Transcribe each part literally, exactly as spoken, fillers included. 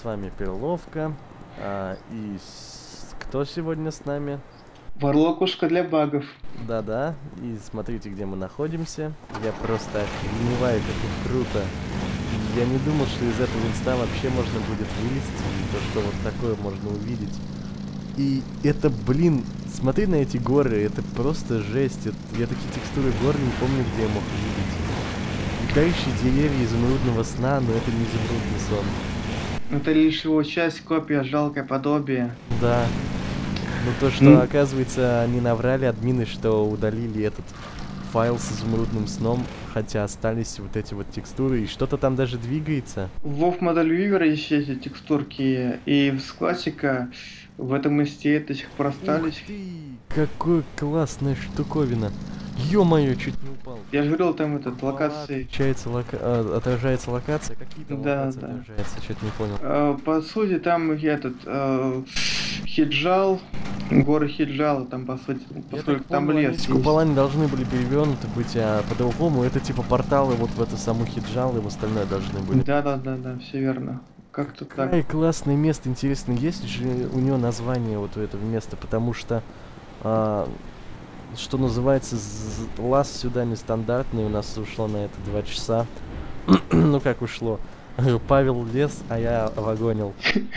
с вами Перловка. А, и с... кто сегодня с нами? Варлокушка для багов. Да-да, и смотрите, где мы находимся. Я просто охреневаю, как тут круто. Я не думал, что из этого инста вообще можно будет вылезти, и то, что вот такое можно увидеть. И это, блин, смотри на эти горы, это просто жесть. Это, я такие текстуры гор не помню, где я мог увидеть. Летающие деревья изумрудного сна, но это не изумрудный сон. Это лишь его часть, копия, жалкое подобие. Да. Ну то, что, mm. оказывается, они наврали админы, что удалили этот файл с изумрудным сном, хотя остались вот эти вот текстуры, и что-то там даже двигается. В WoW Model Viewer есть эти текстурки, и с классика в этом инсте до сих пор остались. Ух ты, какая классная штуковина. Ё-моё, чуть не упал. Я же говорил, там этот, локации. Отличается лока... а, отражается локация? Какие-то да, локации да. отражается? Что-то не понял. А, по сути, там этот э, Хиджал, горы Хиджала, там по сути, поскольку там помню, лес. Купола не должны были перевернуты быть, а по-другому это типа порталы вот в эту саму Хиджал и в остальное должны были. Да, да, да, да, все верно. Как-то так. Какое классное место, интересно, есть же у него название вот у этого места, потому что, а, что называется, лаз сюда нестандартный, у нас ушло на это два часа. Ну как ушло? Павел лез, а я вагонил.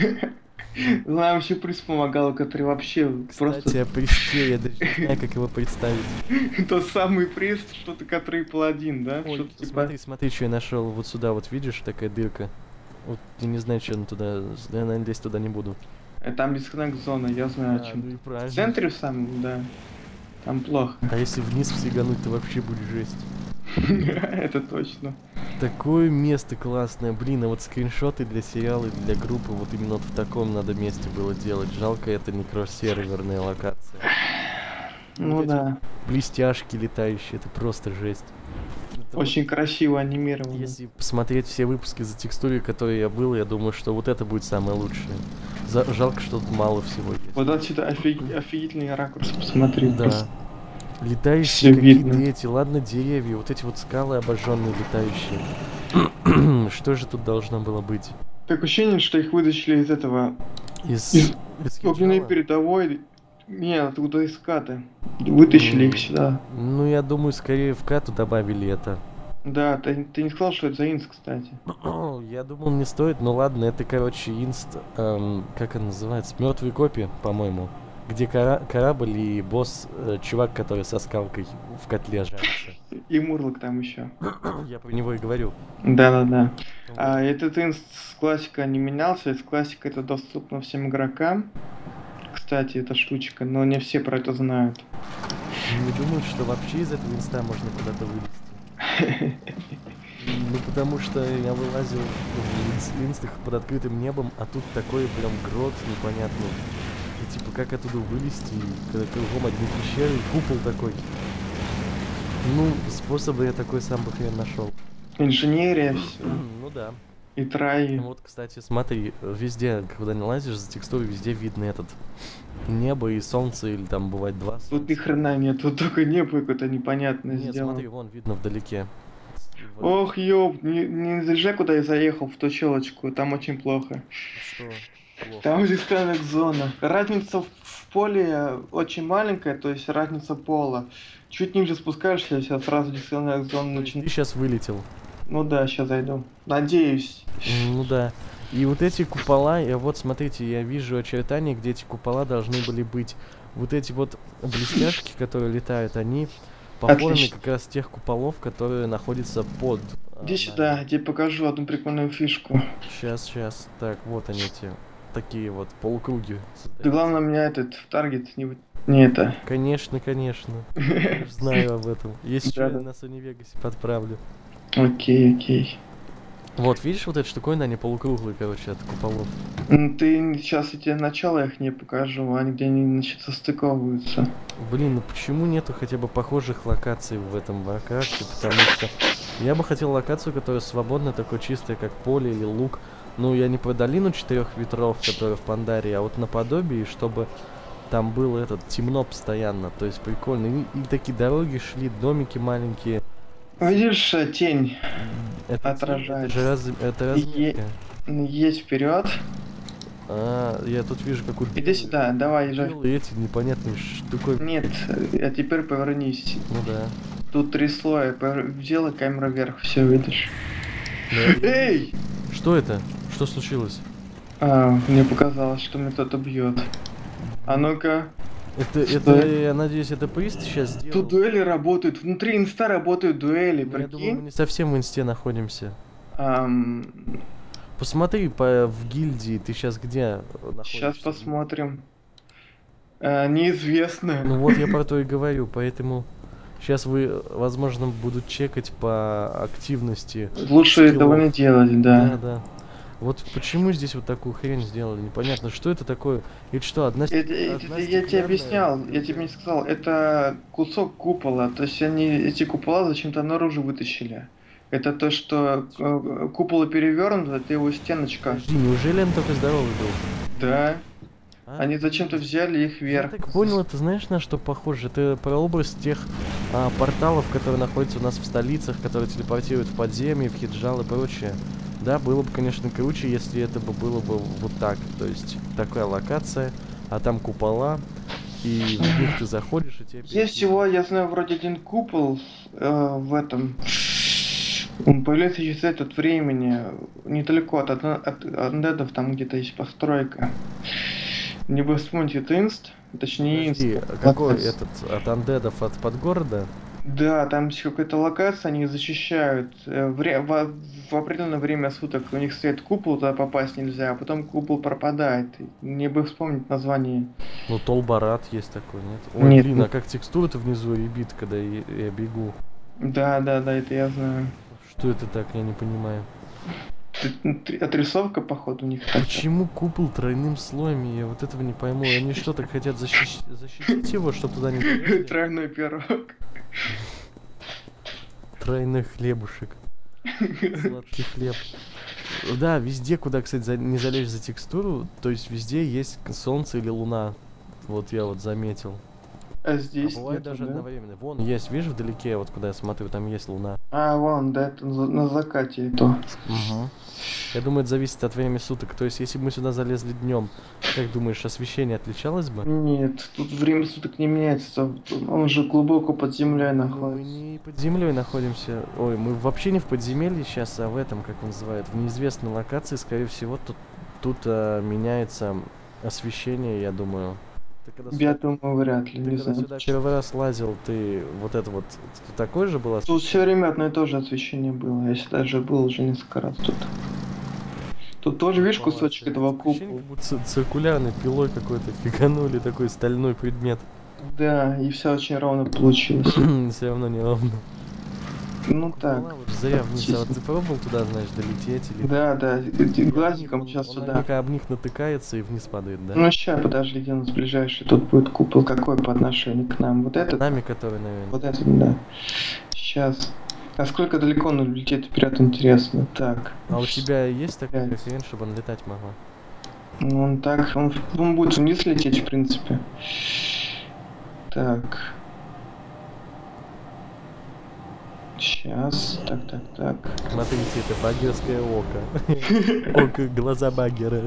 Нам еще приз помогал, который вообще Кстати, просто... Кстати, о приске, я даже не знаю, как его представить. Тот самый приз, что-то, который паладин, да? Ой, смотри, смотри, что я нашел. Вот сюда вот, видишь, такая дырка. Вот я не знаю, что он туда... Я, наверное, лезть туда не буду. Там дисконнект зона, я знаю, а, о чем. Ну в центре самом, да. Там плохо. А если вниз сигануть, то вообще будет жесть. Это точно. Такое место классное, блин, а вот скриншоты для сериала, для группы, вот именно вот в таком надо месте было делать. Жалко, это не кросс-серверная локация. Ну вот да. Блестяшки летающие, это просто жесть. Это очень вот красиво анимировано. Если посмотреть все выпуски за текстурой, которые я был, я думаю, что вот это будет самое лучшее. За жалко, что тут мало всего есть. Вот отсюда офиг... офигительный ракурс, посмотри. Да. Просто... Летающие какие-то эти, ладно, деревья, вот эти вот скалы обожженные летающие. Что же тут должно было быть? Такое ощущение, что их вытащили из этого... Из... Из, из огненной передовой... Нет, оттуда из ката. Вытащили mm. их сюда. Ну, я думаю, скорее в кату добавили это. Да, ты, ты не сказал, что это за инст, кстати. Я думал, не стоит, но ладно, это, короче, инст... Эм, как он называется? Мертвые копии, по-моему. Где кора корабль и босс, э, чувак, который со скалкой в котле жарится. И Мурлок там еще. Я про него и говорю. Да-да-да. А этот инст с классика не менялся, из классика это доступно всем игрокам. Кстати, эта штучка, но не все про это знают. Не думают, что вообще из этого инста можно куда-то вылезти. Ну, потому что я вылазил в инстах под открытым небом, а тут такой прям грот непонятный. И типа, как оттуда вылезти, когда кругом одни пещеры, и купол такой. Ну, способы я такой сам бы хрен нашел. Инженерия, все. Ну да. И трай. Вот, кстати, смотри, везде, когда не лазишь за текстурой, везде видно этот небо и солнце, или там бывает два солнца. Тут ни хрена нет, тут только небо какое-то непонятное нет, сделано. Смотри, вон видно вдалеке. Ох, ёб, не, не заезжай, куда я заехал, в ту челочку, там очень плохо. Что? Плохо. Там дисконнект зона. Разница в поле очень маленькая, то есть разница пола. Чуть ниже спускаешься, сейчас сразу дисконнект зона начинает. Ты сейчас вылетел. Ну да, сейчас зайду. Надеюсь. Ну да. И вот эти купола, я вот смотрите, я вижу очертания, где эти купола должны были быть. Вот эти вот блестяшки, которые летают, они по форме как раз тех куполов, которые находятся под. Иди а, сюда, я тебе покажу одну прикольную фишку. Сейчас, сейчас. Так, вот они те. Такие вот полукруги. Да главное, меня этот в таргет не... Не это. Конечно, конечно. Знаю об этом. Если что, я на Sony Vegas подправлю. Окей, окей. Вот, видишь, вот эта штуковина, они полукруглые, короче, от куполов. Ты сейчас я тебе начало их не покажу, они где они, значит, состыковываются. Блин, ну почему нету хотя бы похожих локаций в этом Варкрафте? Потому что я бы хотел локацию, которая свободная, такой чистая, как поле или луг. Ну, я не про долину четырех ветров, которая в Пандарии, а вот наподобие, чтобы там было этот темно постоянно, то есть прикольно. И, и такие дороги шли, домики маленькие. Видишь, тень это отражается. Тень, это же раз, это разметка. Е есть вперед. А, я тут вижу какую-то... Иди сюда, давай, езжай. Эти непонятные штуки. Нет, а теперь повернись. Ну да. Тут три слоя, сделай камеру вверх, все видишь. Да, Эй! Что это? Что случилось? А, мне показалось, что меня кто-то бьет. А ну-ка. Это, это, я надеюсь, это прист сейчас сделал? Тут дуэли работают, внутри инста работают дуэли, ну, прикинь? Я думаю, мы не совсем в инсте находимся. Um... Посмотри по, в гильдии, ты сейчас где находишься? Сейчас посмотрим. А, неизвестно. Ну вот я про то и говорю, поэтому сейчас вы, возможно, будут чекать по активности. Лучше скиллов. этого не делать, да. Да, да. Вот почему здесь вот такую хрень сделали, непонятно, что это такое. Это что, одна, это, одна это, Я тебе объяснял, я тебе не сказал, это кусок купола, то есть они эти купола зачем-то наружу вытащили. Это то, что э, купол перевернут, это его стеночка. Подожди, неужели он такой здоровый был? Да. А? Они зачем-то взяли их вверх. Я так понял, это знаешь на что похоже? Это прообраз тех а, порталов, которые находятся у нас в столицах, которые телепортируют в подземье, в Хиджал и прочее. Да, было бы, конечно, круче, если это бы было бы вот так. То есть такая локация, а там купола, и в них ты заходишь, и тебе... Есть всего, я знаю, вроде один купол э, в этом... Он появляется через этот времени, недалеко от, от андедов, там где-то есть постройка. Не бы вспомнить, это инст, точнее инст. Подожди, какой этот, от андедов, от подгорода? Да, там есть какая-то локация, они защищают. Вре в, в определенное время суток у них стоит купол, туда попасть нельзя, а потом купол пропадает. Не бы вспомнить название. Ну, Толбарат есть такой, нет? Ой, нет, блин, нет. А как текстура-то внизу ребит, когда я, я бегу? Да, да, да, это я знаю. Что это так, я не понимаю. Отрисовка, походу, у них так. Почему купол тройным слоем? Я вот этого не пойму. Они что, так хотят защищ... защитить его, чтобы туда не залезли? Тройной пирог. Тройной хлебушек. Сладкий хлеб. Да, везде, куда, кстати, за... не залезть за текстуру, то есть везде есть солнце или луна. Вот я вот заметил. А здесь а бывает нету, даже да? одновременно. Вон есть, видишь, вдалеке, вот куда я смотрю, там есть луна. А, вон, да, это на закате это. Угу. Я думаю, это зависит от времени суток. То есть, если бы мы сюда залезли днем, как думаешь, освещение отличалось бы? Нет, тут время суток не меняется. Он же глубоко под землей находится. Мы не под землей находимся. Ой, мы вообще не в подземелье сейчас, а в этом, как он называет, в неизвестной локации. Скорее всего, тут, тут а, меняется освещение, я думаю. Ты Я сюда... думаю, вряд ли, ты не когда знаю. сюда первый раз лазил, ты вот это вот такой же было? Тут все время одно и то же освещение было. Я сюда же был уже несколько раз тут. Тут тоже, видишь, кусочек этого купола. Ц циркулярной пилой какой-то фиганули такой стальной предмет. Да, и все очень ровно получилось. Все равно не ровно. Ну так. Зря вниз. А вот ты пробовал туда, знаешь, долететь или... Да, да, глазиком он, сейчас он сюда. наверняка об них натыкается и вниз падает, да? Ну сейчас, подожди, где у нас ближайший? Тут будет купол какой по отношению к нам? Вот этот? Нами, который, наверное. Вот этот, да. Сейчас. А сколько далеко он улетит вперед, интересно. Так. А у тебя есть такая хрень, чтобы он летать могла? Ну он так, он, он будет вниз лететь, в принципе. Так. Сейчас. Так, так, так. Смотрите, это баггерское око. Око, глаза баггера.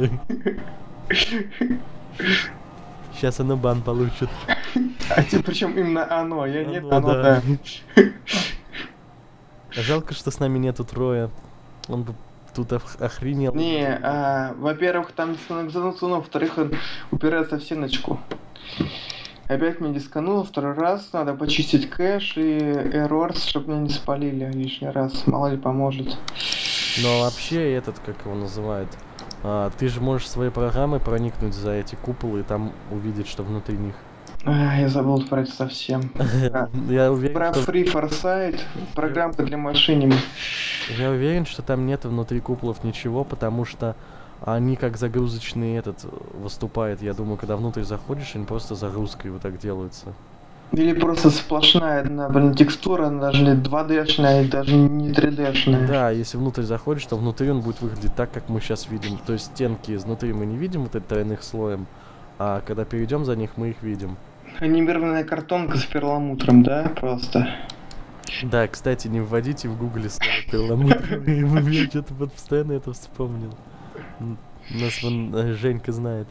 Сейчас оно бан получит. А тебе причем именно оно, я оно, нет, оно, да. да. Жалко, что с нами нету Троя. Он бы тут охренел. Не, а, во-первых, там заносу, во-вторых, он упирается в стеночку. Опять меня дискануло второй раз, надо почистить кэш и errors, чтобы меня не спалили лишний раз, мало ли поможет. Но вообще этот, как его называют, а, ты же можешь своей программой проникнуть за эти куполы и там увидеть, что внутри них. А, я забыл про это совсем. Я уверен, про что... Free Foresight, программка для машин. Я уверен, что там нет внутри куполов ничего, потому что они как загрузочный этот выступает. Я думаю, когда внутрь заходишь, они просто загрузкой вот так делаются. Или просто сплошная одна, блин, текстура, она даже не два дэ-шная, даже не три дэ-шная. Да, если внутрь заходишь, то внутри он будет выглядеть так, как мы сейчас видим. То есть стенки изнутри мы не видим вот этих тройных слоем, а когда перейдем за них, мы их видим. Анимированная картонка с перламутром, да, просто. Да, кстати, не вводите в гугле слово перламутр. Я что-то вот постоянно это вспомнил. Нас вон э, Женька знает.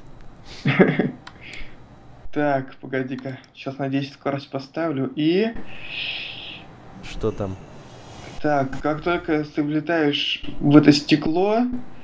Так, погоди-ка. Сейчас на десять скорость поставлю. И... Что там? Так, как только ты влетаешь в это стекло,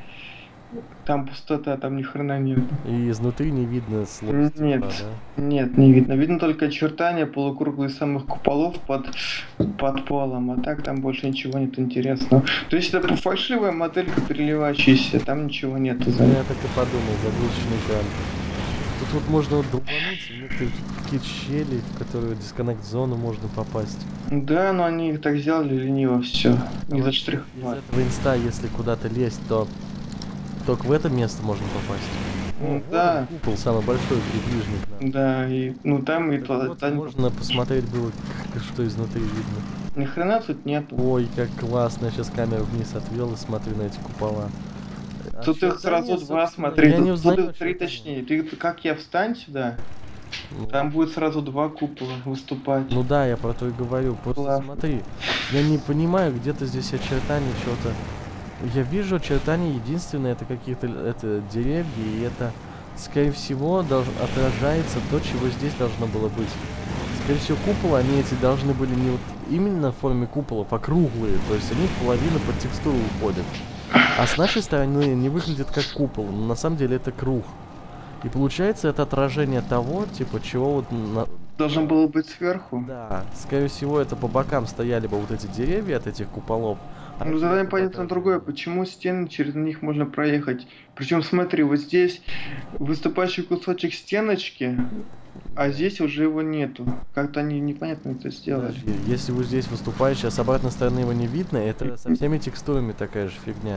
там пустота, там ни хрена нет. И изнутри не видно слоя стекла, Нет, да? нет, не видно. Видно только очертания полукруглых самых куполов под, под полом, а так там больше ничего нет интересного. То есть это фальшивая моделька переливающаяся, там ничего нету. Ну, я так и подумал, заглушенный экран. Тут вот можно вот долбануть, у некоторых тут какие-то щели, в которые дисконнект-зону можно попасть. Да, но они их так сделали лениво, все. Не А заштриховали. из этого инста, если куда-то лезть, то только в это место можно попасть. Ну, О, да. вот он, купол самый большой, приближенный к нам. Да, и ну там и Так то. вот, там- можно посмотреть было, как- что изнутри видно. Ни хрена тут нету. Ой, как классно, я сейчас камеру вниз отвел и смотрю на эти купола. Тут их Очертания, сразу два, собственно, смотри, я не тут, узнаю тут их три очертания. точнее. Ты, ты- как я встань сюда, Ну, там будет сразу два купола выступать. Ну да, я про то и говорю. Просто Классно. смотри, я не понимаю, где-то здесь очертания чего-то. Я вижу очертания, единственное, это какие-то это деревья, и это, скорее всего, долж- отражается то, чего здесь должно было быть. Скорее всего, куполы, они эти должны были не вот именно в форме куполов, а круглые. То есть они половину под текстуру уходят. А с нашей стороны они выглядят как купол, но на самом деле это круг. И получается это отражение того, типа, чего вот... На... Должен было быть сверху. Да, скорее всего, это по бокам стояли бы вот эти деревья от этих куполов. а Ну эти задание вот понятно отражения. другое, почему стены через них можно проехать. Причем смотри, вот здесь выступающий кусочек стеночки, а здесь уже его нету. Как-то они непонятно это сделали. Подожди, если вот здесь выступающий, а с обратной стороны его не видно, это со всеми текстурами такая же фигня.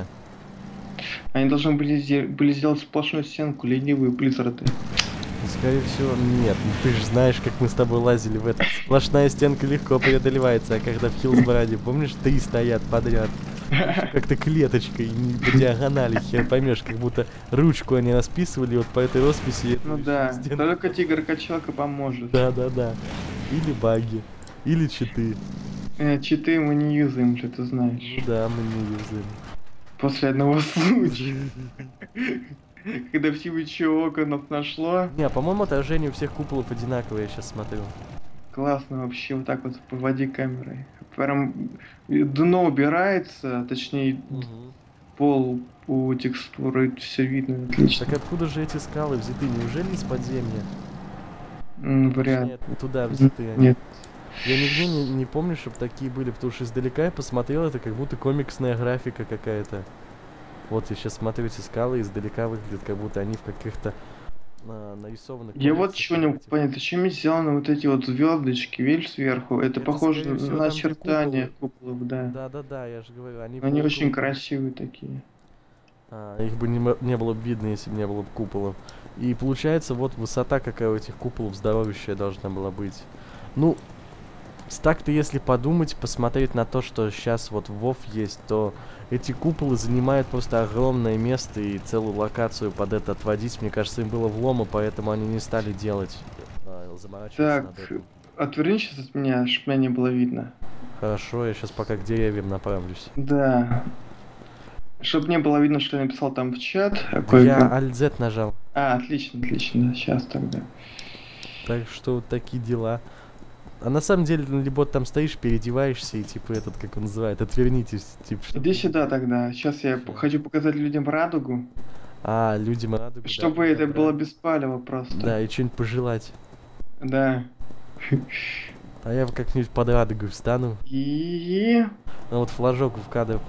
Они должны были, зе- были сделать сплошную стенку, ленивые близзарды. Скорее всего, нет. Ну, ты же знаешь, как мы с тобой лазили в это. Сплошная стенка легко преодолевается, а когда в Хиллсбороде, помнишь, три стоят подряд. Как-то клеточкой, не по диагонали, хер поймешь, как будто ручку они расписывали вот по этой росписи. эту Ну еще да, стенку. только тигр-качалка поможет. Да, да, да. Или баги, или читы. Э, читы мы не юзаем, что ты Ну знаешь. да, мы не юзаем. После одного случая, когда всего чего оконов нашло. Не, по-моему, отражение у всех куполов одинаковое, я сейчас смотрю. Классно вообще, вот так вот поводи камерой. Прям дно убирается, точнее пол у текстуры, все видно отлично. Так откуда же эти скалы взяты? Неужели из подземья? М, Вряд Нет, туда взяты они. Нет. Я нигде не, не помню, чтобы такие были, потому что издалека я посмотрел, это как будто комиксная графика какая-то. Вот я сейчас смотрю эти скалы, издалека выглядят, как будто они в каких-то а, нарисованных Я вот комиксах чего не могу этих. понять, зачем сделаны вот эти вот звездочки, видишь, сверху? Это, Это, похоже скорее всего, на там, где очертания куполов, да. Да-да-да, я же говорю, они, Они очень полукруглые. красивые такие. А, их бы не, мо- не было бы видно, если бы не было бы куполов. И получается, вот высота какая у этих куполов здоровущая должна была быть. Ну, с- так-то если подумать, посмотреть на то, что сейчас вот в WoW есть, то эти куполы занимают просто огромное место, и целую локацию под это отводить, мне кажется, им было влома, поэтому они не стали делать, а, заморачиваться над Так, этим. отвернись сейчас от меня, чтобы меня не было видно. Хорошо, я сейчас пока к деревьям направлюсь. Да. Чтобы не было видно, что я написал там в чат. Какой Я там- Alt-Z нажал. А, отлично, отлично, сейчас тогда. Так что вот такие дела. А на самом деле, ну, либо там стоишь, переодеваешься и типа этот, как он называет, отвернитесь, типа что. Иди сюда тогда. Сейчас я п- хочу показать людям радугу, А, людям радугу. да, чтобы будь это добра. было без палева просто. Да, и что-нибудь пожелать. Да. А я как-нибудь под радугой встану. И... Ну вот флажок в кадр.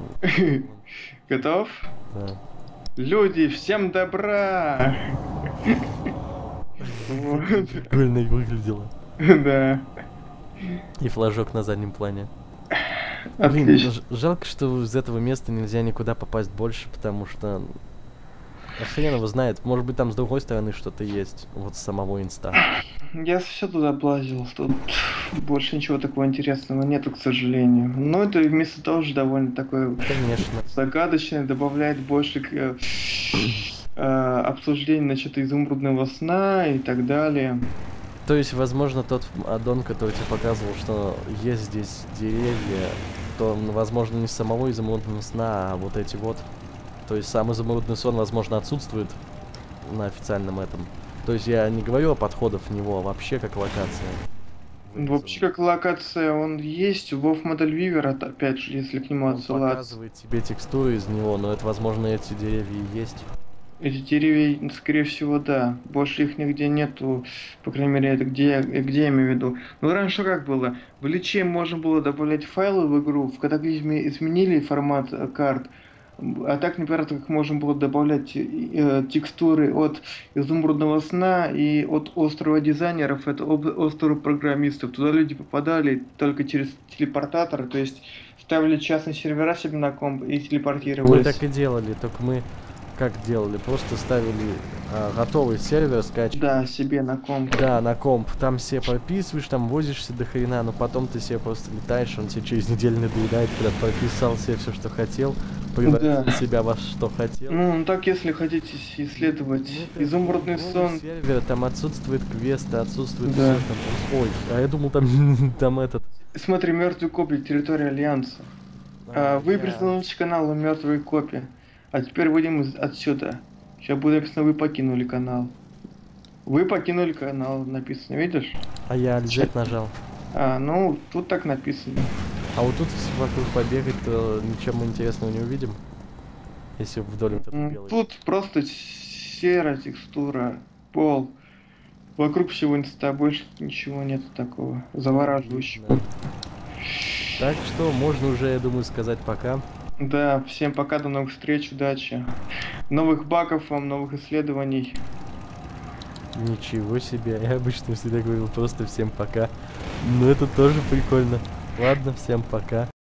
Готов? Да. Люди, всем добра! Вот. Прикольно выглядело. Да. И флажок на заднем плане. Блин, Отлично. ж- жалко, что из этого места нельзя никуда попасть больше, потому что... А хрен его знает, может быть там с другой стороны что-то есть, вот с самого инста. Я все туда облазил, тут больше ничего такого интересного нету, к сожалению. Но это место тоже довольно такое Конечно. загадочное, добавляет больше к э, э, обсуждению насчет изумрудного сна и так далее. То есть, возможно, тот аддон, который тебе показывал, что есть здесь деревья, то, он, возможно, не с самого изумрудного сна, а вот эти вот. То есть сам изумрудный сон, возможно, отсутствует на официальном этом. То есть я не говорю о подходах в него, а вообще как локация. Вообще, как локация, он есть. WoW Model Viewer, опять же, если к нему Он отсылаться. показывает тебе текстуры из него, но это, возможно, эти деревья и есть. Эти деревья, скорее всего, да. Больше их нигде нету. По крайней мере, это где, где я имею в виду. Ну, раньше как было? В Личе можно было добавлять файлы в игру. В Катаклизме изменили формат э, карт. А так, например, как можно было добавлять э, текстуры от Изумрудного сна и от острова дизайнеров, это об- остров программистов. Туда люди попадали только через телепортаторы, то есть ставили частные сервера себе на комп и телепортировались. Мы так и делали, только мы как делали? Просто ставили а, готовый сервер, скачивали. Да, себе на комп. Да, на комп. Там себе прописываешь, там возишься до хрена, но потом ты себе просто летаешь, он тебе через неделю надоедает, когда прописал себе все, что хотел, превратил Да. себя во что хотел. Ну, ну так, если хотите исследовать Ну, Изумрудный новый сон, сервер, там отсутствует квесты, отсутствует Да. всё там. Ой, а я думал там, там этот... смотри, Мертвый копий, территория Альянса. А, вы я- присоединились к каналу Мертвые копии. А теперь выйдем из- отсюда. Сейчас будет написано, вы покинули канал. Вы покинули канал, написано, видишь? А я Альзет нажал. А, ну, тут так написано. А вот тут, если вокруг побегать, то ничего мы интересного не увидим. Если вдоль вот этой М, белой. Тут просто серая текстура, пол. Вокруг всего инста, больше ничего нет такого завораживающего. Да. Так что можно уже, я думаю, сказать пока. Да, всем пока, до новых встреч, удачи. Новых багов вам, новых исследований. Ничего себе, я обычно всегда говорил просто всем пока. Но это тоже прикольно. Ладно, всем пока.